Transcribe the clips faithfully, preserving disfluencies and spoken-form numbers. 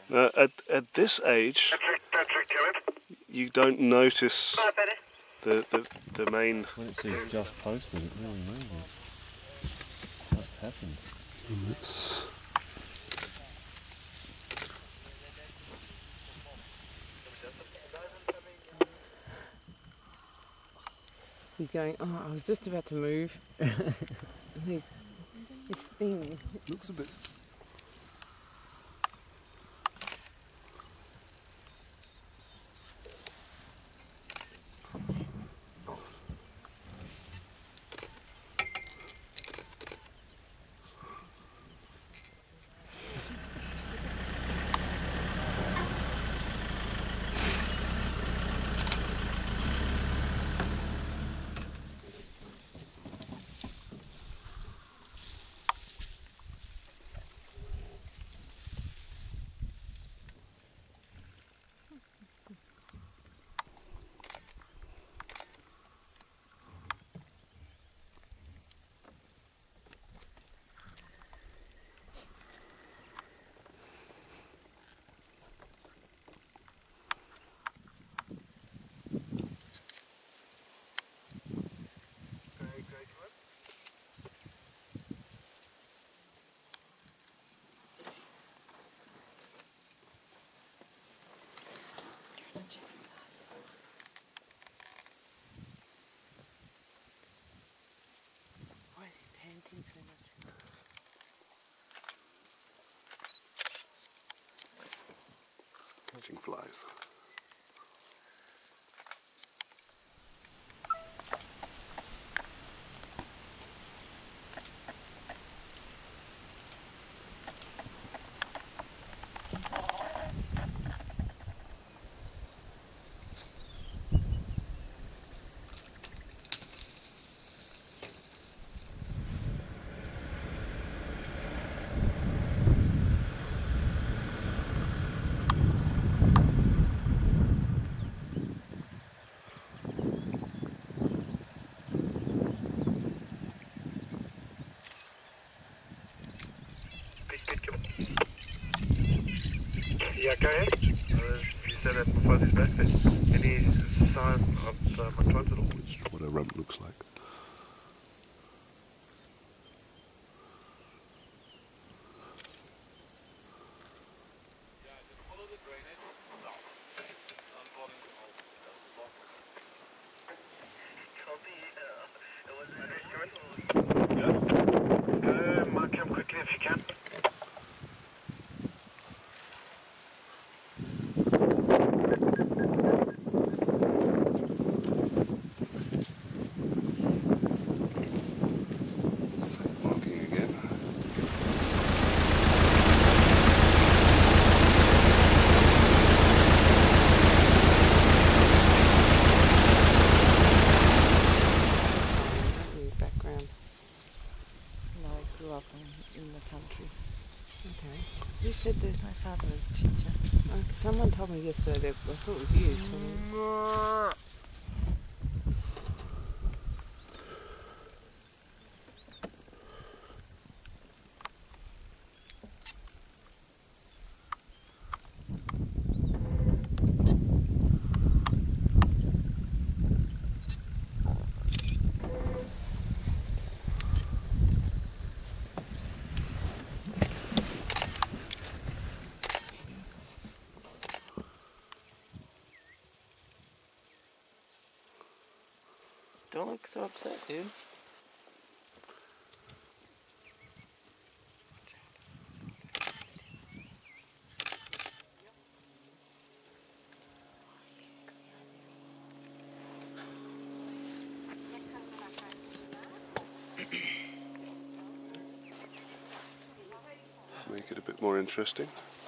Now, at, at this age, you don't notice the, the, the main... When it says just posted, it really means it. What's happened? It's... He's going, oh, I was just about to move. This, this thing. Looks a bit... Why is he panting so much? Catching flies. Yeah, go ahead. Uh, you said that before this back then. Any sign of uh, my closet? Which is what a rump looks like. Uh, Mark, come quickly if you can. Who said that? My father was a teacher. Oh, someone told me yesterday that I thought it was you. So. Don't look so upset, dude. Make it a bit more interesting.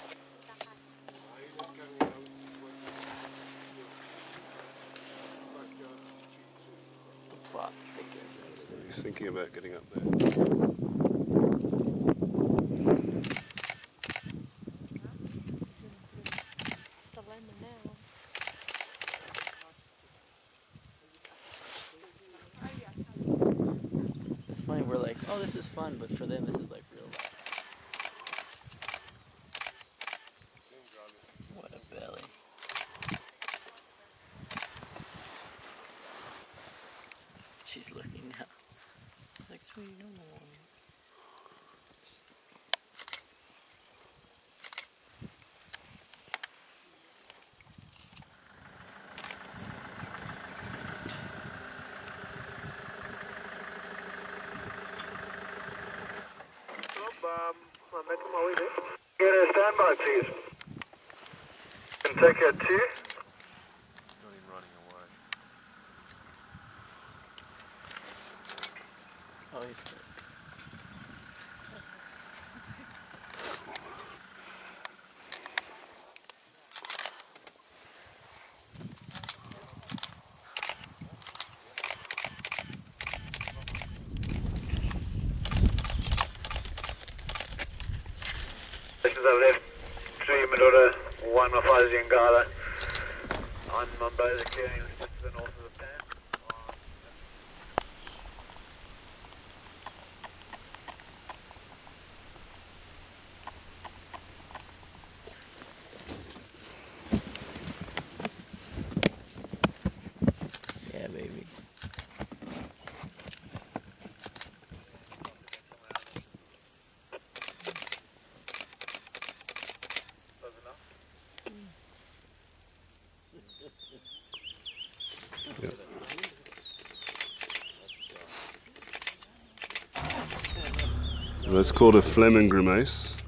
He's thinking about getting up there. It's funny, we're like, oh, this is fun, but for them, this is like real life. She's looking now. It's like, sweet, no more. Um, I'm making my way there. Get a standby, please. Can take a two. Not even running away. Oh, he's good. I've left three Medora, one of Ozzy and Gala. I'm on both the clearings just to the north of the pan. Yeah, baby. Yep. That's called a Fleming grimace.